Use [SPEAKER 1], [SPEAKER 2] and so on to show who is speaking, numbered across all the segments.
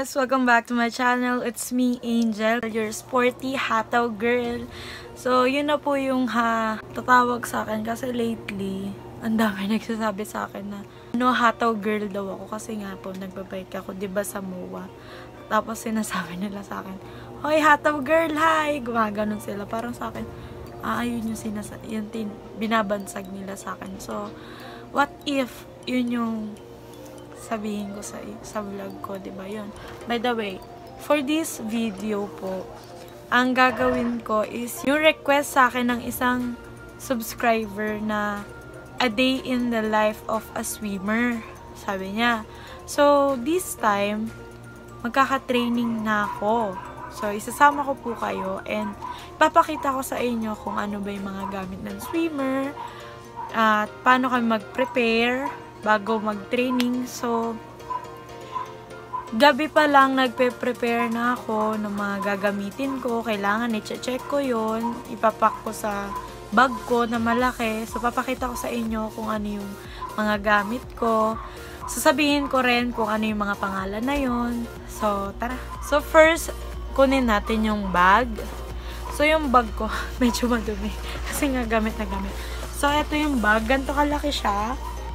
[SPEAKER 1] guys! Welcome back to my channel. It's me, Angel, your sporty hataw girl. So, yun na po yung tatawag sa akin kasi lately, ang dami nagsasabi sa akin na hataw girl daw ako kasi nga po nagbabike ako, diba sa MOA. Tapos sinasabi nila sa akin, "Hoy, hataw girl, hi!" Gumaganon sila. Parang sa akin, yun yung binabansag nila sa akin. So, what if yun yung sabihin ko sa vlog ko, diba yun? By the way, for this video po, ang gagawin ko is yung request sa akin ng isang subscriber na a day in the life of a swimmer, sabi niya. So, this time, magkaka-training na ako. So, isasama ko po kayo and papakita ko sa inyo kung ano ba yung mga gamit ng swimmer at paano kami mag-prepare bago mag-training. So, gabi pa lang nagpe-prepare na ako ng mga gagamitin ko. Kailangan i-check ko yun. Ipapak ko sa bag ko na malaki. So, papakita ko sa inyo kung ano yung mga gamit ko. Sasabihin ko rin kung ano yung mga pangalan na yun. So, tara. So, first, kunin natin yung bag. So, yung bag ko, medyo madumi. Kasi nga gamit na gamit. So, ito yung bag. Ganito kalaki siya.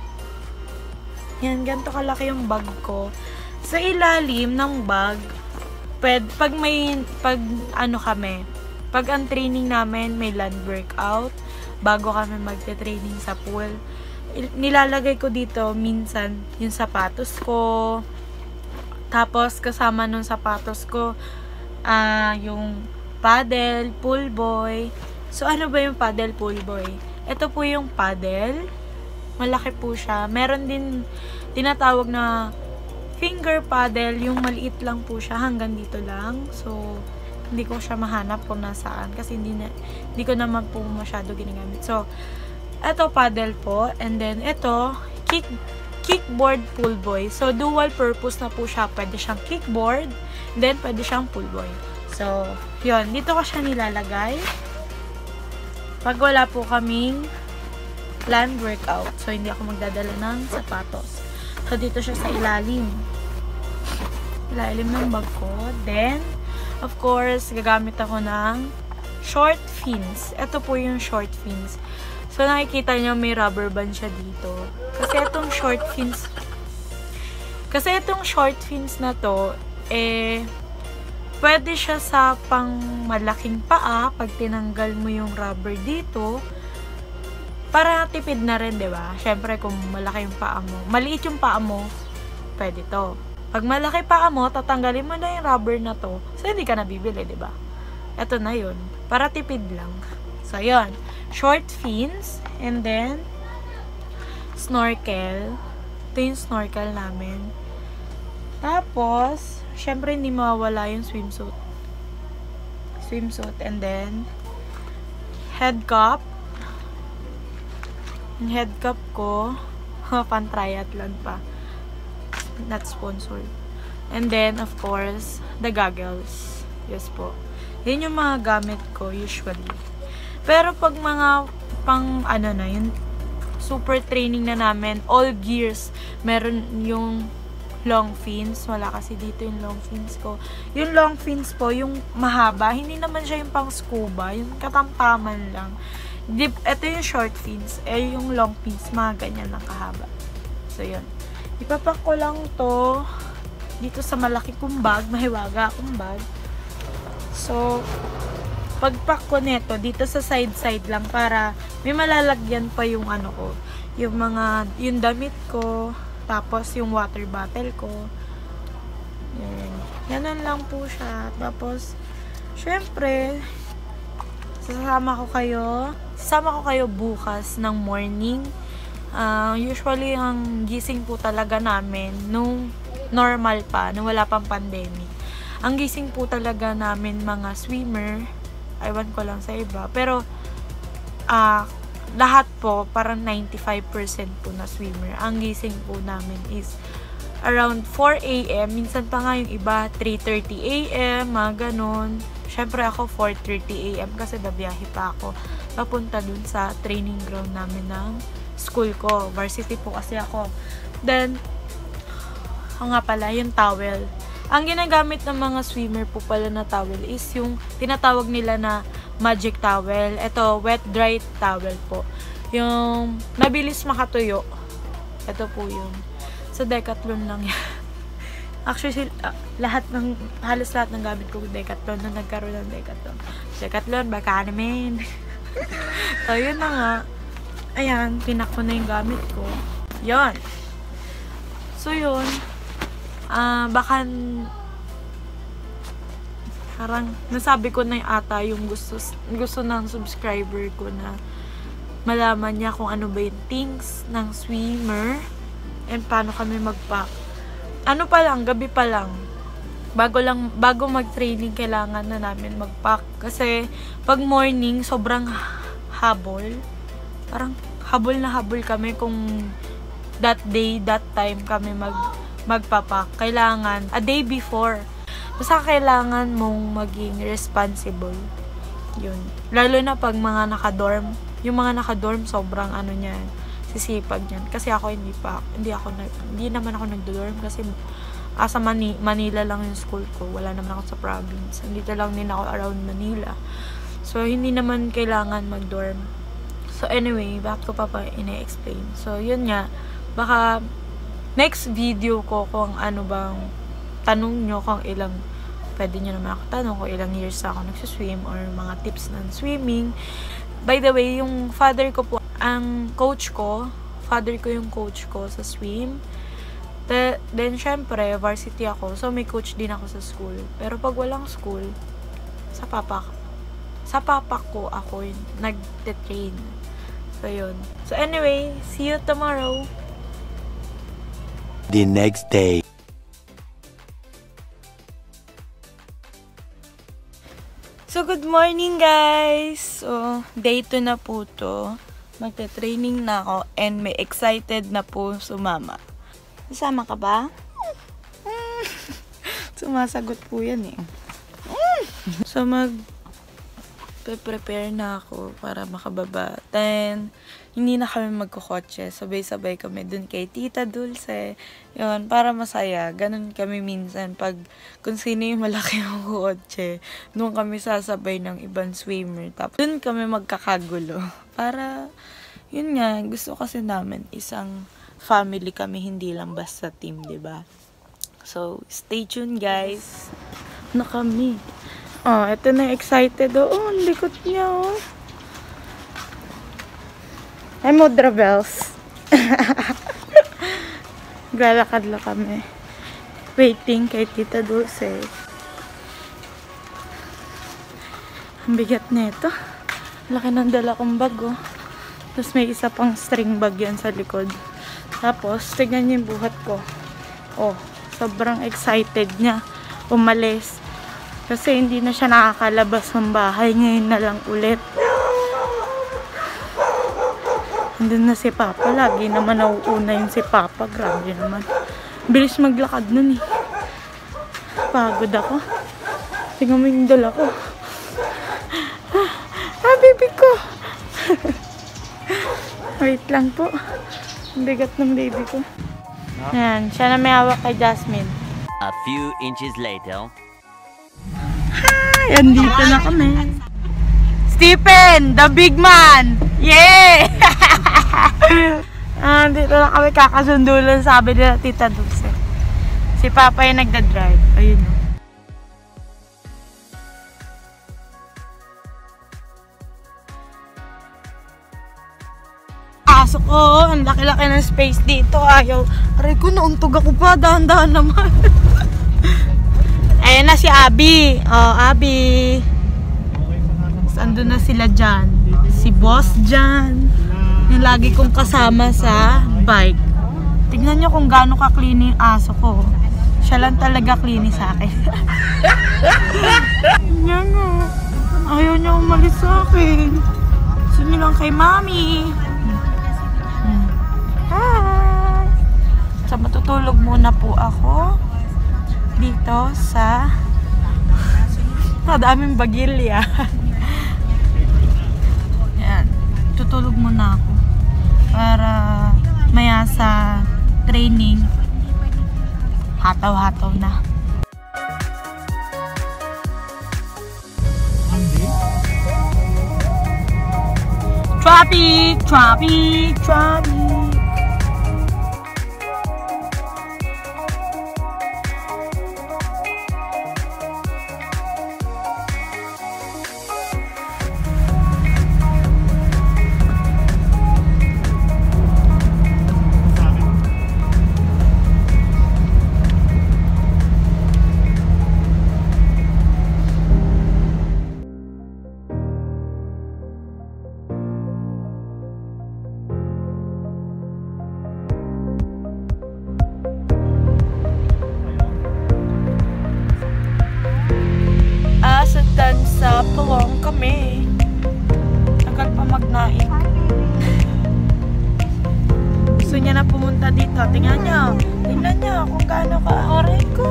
[SPEAKER 1] Yan, ganito kalaki yung bag ko. Sa ilalim ng bag, pag ang training namin, may land workout, bago kami magte-training sa pool, nilalagay ko dito minsan yung sapatos ko. Tapos, kasama nung sapatos ko, yung paddle, pool boy. So, ano ba yung paddle, pool boy? Ito po yung paddle. Malaki po siya. Meron din tinatawag na finger paddle. Yung maliit lang po siya. Hanggang dito lang. So, hindi ko siya mahanap kung nasaan. Kasi hindi ko naman po masyado ginagamit. So, ito paddle po. And then, ito, kickboard pool boy. So, dual purpose na po siya. Pwede siyang kickboard. Then, pwede siyang pool boy. So, yun. Dito ko siya nilalagay. Pag wala po kaming land workout. So, hindi ako magdadala ng sapatos. So, dito siya sa ilalim. Ilalim ng bag ko. Then, of course, gagamit ako ng short fins. Ito po yung short fins. So, nakikita nyo may rubber band siya dito. Kasi itong short fins na to, pwede siya sa pang malaking paa pag tinanggal mo yung rubber dito. Para tipid na rin, diba? Siyempre, kung malaki yung paa mo, maliit yung paa mo, pwede to. Pag malaki paa mo, tatanggalin mo na yung rubber na to. So, hindi ka nabibili, diba? Ito na yun. Para tipid lang. So, yun. Short fins. And then, snorkel. Ito yung snorkel namin. Tapos, siyempre, hindi mawawala yung swimsuit. And then, head cup. Yung head cup ko, pan triathlon pa. Not sponsored. And then, of course, the goggles. Yes po. Yun yung mga gamit ko, usually. Pero pag mga yung super training na namin, all gears, meron yung long fins. Wala kasi dito yung long fins ko. Yung long fins po, yung mahaba, hindi naman siya yung pang scuba, yung katamtaman lang. Ito yung short fins. Yung long fins, mga ganyan lang kahaba. So, yun. Ipapak ko lang to dito sa malaki kong bag. Mahiwaga akong bag. So, pagpak ko neto dito sa side lang para may malalagyan pa yung ano ko. Yung damit ko. Tapos, yung water bottle ko. Yan. Ganun lang po siya. Tapos, syempre, sasama ko kayo bukas ng morning. Usually, ang gising po talaga namin nung normal pa, nung wala pang pandemic. Ang gising po talaga namin mga swimmer, aywan ko lang sa iba, pero lahat po, parang 95% po na swimmer. Ang gising po namin is around 4 AM. Minsan pa nga yung iba, 3:30 AM, mga ganun. Siyempre ako 4:30 AM kasi babiyahe pa ako papunta dun sa training ground namin ng school ko. Varsity po kasi ako. Then, nga pala, yung towel. Ang ginagamit ng mga swimmer po pala na towel is yung tinatawag nila na magic towel. Ito, wet dry towel po. Yung mabilis makatuyo. Ito po yun. So, Decathlon lang yan. Actually, halos lahat ng gamit ko Decathlon na nagkaroon ng Decathlon. Decathlon, baka naman. So, yun na nga. Ayan, pinak ko na yung gamit ko. Yun. So, yun. Baka parang nasabi ko na yung ata yung gusto ng subscriber ko na malaman niya kung ano ba yung things ng swimmer and paano kami mag-pack. Ano pa lang, gabi pa lang. Bago mag-training, kailangan na namin mag-pack. Kasi, pag morning, sobrang habol. Parang habol na habol kami kung that day, that time kami magpapak. Kailangan, a day before. Basta kailangan mong maging responsible. Yun. Lalo na pag mga naka-dorm. Yung mga naka-dorm, sobrang ano niyan, sisipag niyan. Kasi ako hindi naman ako nagdo-dorm kasi sa Manila lang yung school ko. Wala naman ako sa province. Dito lang din ako around Manila. So, hindi naman kailangan mag-dorm. So, anyway, bakit ko pa ina-explain? So, yun nga. Baka, next video ko kung ano bang tanong nyo, kung ilang, pwede nyo naman ako tanong kung ilang years na ako nagsiswim or mga tips ng swimming. By the way, yung father ko po, ang coach ko, father ko yung coach ko sa swim. Then, syempre, varsity ako. So, may coach din ako sa school. Pero pag walang school, sa papa ko ako yung nag-train. So, yun. So, anyway, see you tomorrow.
[SPEAKER 2] The next day.
[SPEAKER 1] So, good morning, guys! So, day 2 na po to. Magte-training na ako and may excited na po sumama. Sasama ka ba? Sumasagot po yan eh. So, prepare na ako para makababa. Then, hindi na kami magkukotse. Sabay-sabay kami dun kay Tita Dulce. Yun, para masaya. Ganun kami minsan. Kung sino yung malaki yung kotse, doon kami sasabay ng ibang swimmer. Tapos, dun kami magkakagulo. Para, yun nga, gusto kasi namin isang family kami, hindi lang basta team, diba? So, stay tuned, guys. Na kami. Oh, ito na excited. Oh, ang likot niya, oh. Ay, Modra Bells. Glalakad lang kami. Waiting kay Tita Dulce. Ang bigat na ito. Laki ng dala kong bag, oh. Tapos may isa pang string bag yan sa likod. Tapos, tignan niyo yung buhat ko. Oh, sobrang excited niya umalis. Kasi hindi na siya nakakalabas ng bahay. Ngayon na lang ulit. Andun na si Papa. Lagi naman nauuna yung si Papa. Grabe naman. Bilis maglakad nun eh. Pagod ako. Tingnan mo yung dala ko. Baby ko. Wait lang po. Ang bigat ng baby ko. Ayan. Siya na may hawak kay Jasmine.
[SPEAKER 2] A few inches later.
[SPEAKER 1] Hi! Andito na kami. Stephen! The big man! Yeah! Andito na kami kakasundulan, sabi nila Tita Dulce. Si Papa yung nagda-drive. Ayun o. Pasok ko. Ang laki-laki ng space dito. Ayaw. Aray ko, nauntog ako pa. Dahan-dahan naman. Ayan na si Abby. Oh, Abby. Andun na sila dyan. Si Boss dyan. Yung lagi kong kasama sa bike. Tignan nyo kung gaano ka-clean yung aso ko. Siya lang talaga clean sa akin. Yan o. Ayaw niya umalis sa akin. Gusto niyo lang kay Mami. Hi! So, matutulog muna po ako dito sa daming bagilya. Yan. Tutulog muna ako para maya sa training hataw-hataw na. Traffic! Traffic! Traffic! Sa Pulong kami. Tagal pa magnaik. Gusto niya na pumunta dito. Tingnan niyo kung gaano ka. Oray ko.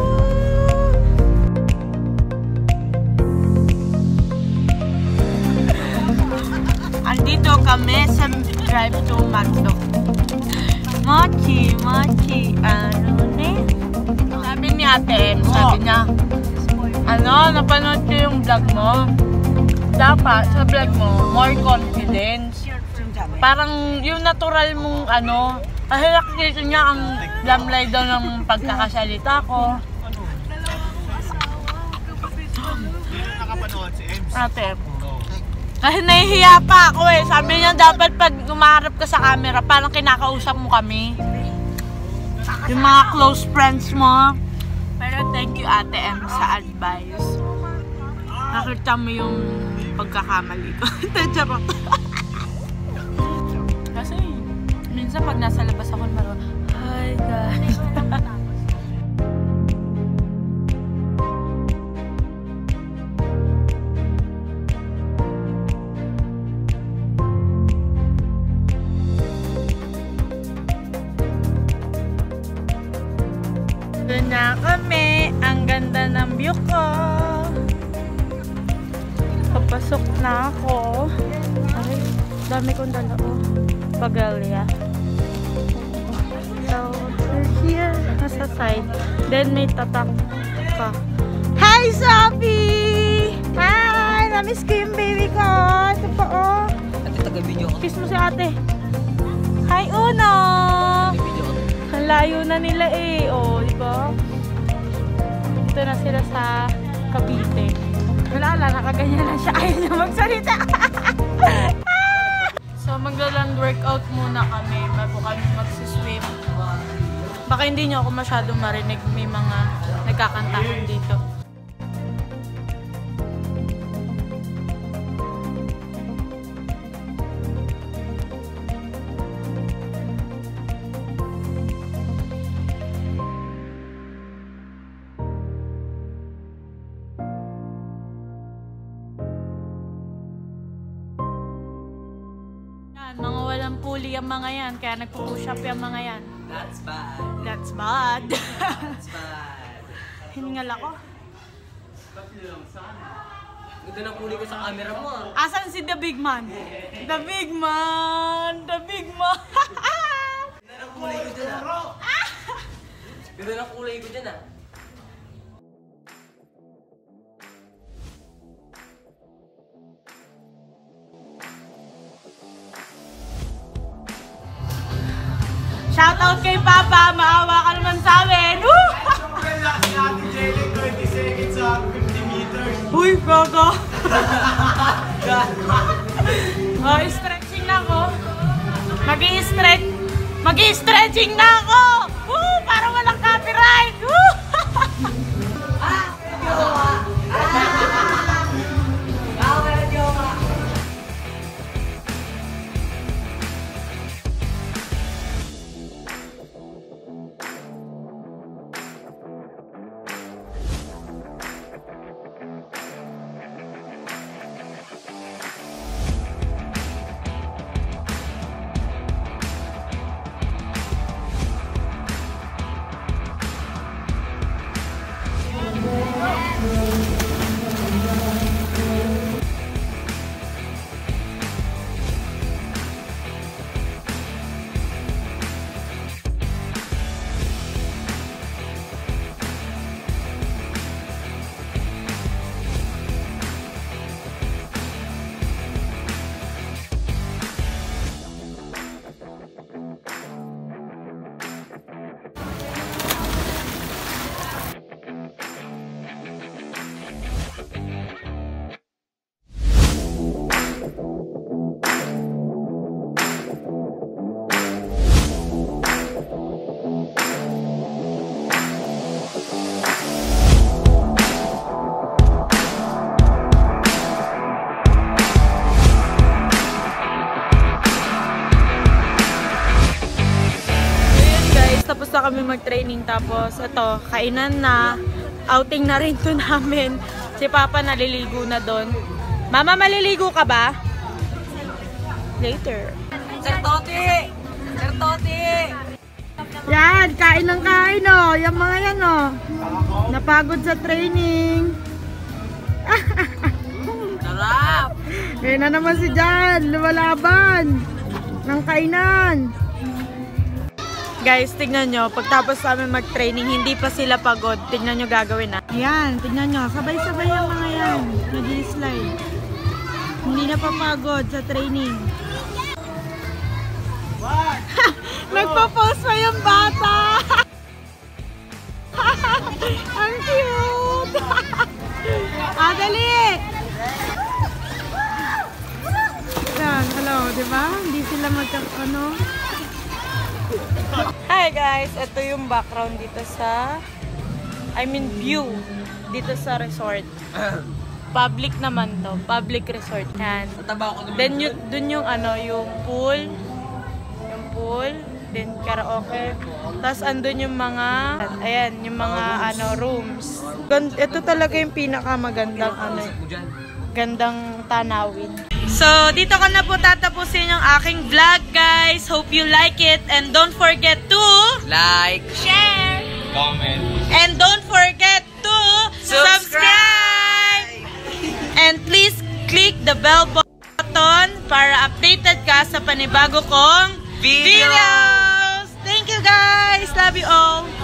[SPEAKER 1] Andito kami sa drive to Castro. Mochi. Ano ne? Sabi ni ate, sabi niya, napanood ko yung vlog mo. Dapat sa vlog mo, more confidence. Parang yung natural mong kasi nakikita niya ang lamlay daw ng pagkakasalita ko.
[SPEAKER 3] Nakapanood si Ems.
[SPEAKER 1] Ate. Kasi nahihiya pa ako eh. Sabi niya dapat pag umaharap ka sa camera, parang kinakausap mo kami. Yung mga close friends mo. Pero thank you Ate M sa advice. Nakita mo yung pagkakamali ko. Charot. Kasi minsan pag nasa labas ako naman, hi guys. Doon na kami. Ang ganda ng view ko. Papasok na ako. Ay, dami kong dala. Pagalya. So, we're here. Nasa side. Then, may tatak ka. Hi, Sophie! Hi! Namiss ko yung baby ko. Ito po, oh.
[SPEAKER 3] Ate, taga-video ko.
[SPEAKER 1] Kiss mo si ate. Hi, Uno! Ang layo na nila eh. Oh, di ba? Dito na sila sa Cavite. Wala, nakaganyan na siya. Ayaw niya magsalita. So, magla-land workout muna kami bago kami magsiswim. Baka hindi niyo ako masyadong marinig. May mga nagkakantahan dito. Mga walang puli ang mga yan, kaya nagpo-push up yung mga yan.
[SPEAKER 3] That's bad.
[SPEAKER 1] That's bad.
[SPEAKER 3] That's bad.
[SPEAKER 1] Hiningal ako.
[SPEAKER 3] Ganda ng kulay ko sa camera mo ah.
[SPEAKER 1] Asan si The Big Man? The Big Man! The Big Man!
[SPEAKER 3] Ganda ng kulay ko dyan ah. Ganda ng kulay ko dyan ah.
[SPEAKER 1] Shoutout kay Papa! Maawa ka naman sa amin! Woo!
[SPEAKER 3] Siyempre last natin Jelly, 20 seconds sa 50 meters.
[SPEAKER 1] Uy, gogo! Oh, stretching na ako. Mag-i-stretching na ako! Woo! Para walang copyright! Woo! tapos na kami mag-training. Tapos, ito, kainan na. Outing na rin to namin. Si Papa naliligo na doon. Mama, maliligo ka ba? Later.
[SPEAKER 3] Sir Toti! Sir Toti!
[SPEAKER 1] Yan, kain ng kain, oh. Yung mga yan, oh. Napagod sa training.
[SPEAKER 3] Sarap!
[SPEAKER 1] Eh na naman si Jan, lumalaban ng kainan. Guys, tignan nyo, pagtapos namin mag-training, hindi pa sila pagod. Tignan nyo gagawin na. Ayan, tignan nyo, sabay-sabay ang mga yan. Nag-slide. Hindi na papagod sa training. Nagpo-post pa yung bata. Ang cute. Dali. Yan, hello, di ba? Hindi sila ano. Hi guys, ito yung background dito sa, view dito sa resort. Public naman to, public resort. Yan. Then dun yung yung pool, then karaoke. Tapos andun yung mga, ayan, yung mga rooms. Ito talaga yung pinakamagandang gandang tanawin. So, dito ko na po tatapusin yung aking vlog, guys. Hope you like it. And don't forget to
[SPEAKER 3] Like,
[SPEAKER 1] share,
[SPEAKER 3] comment,
[SPEAKER 1] and don't forget to subscribe. And please click the bell button para updated ka sa panibago kong videos. Thank you, guys. Love you all.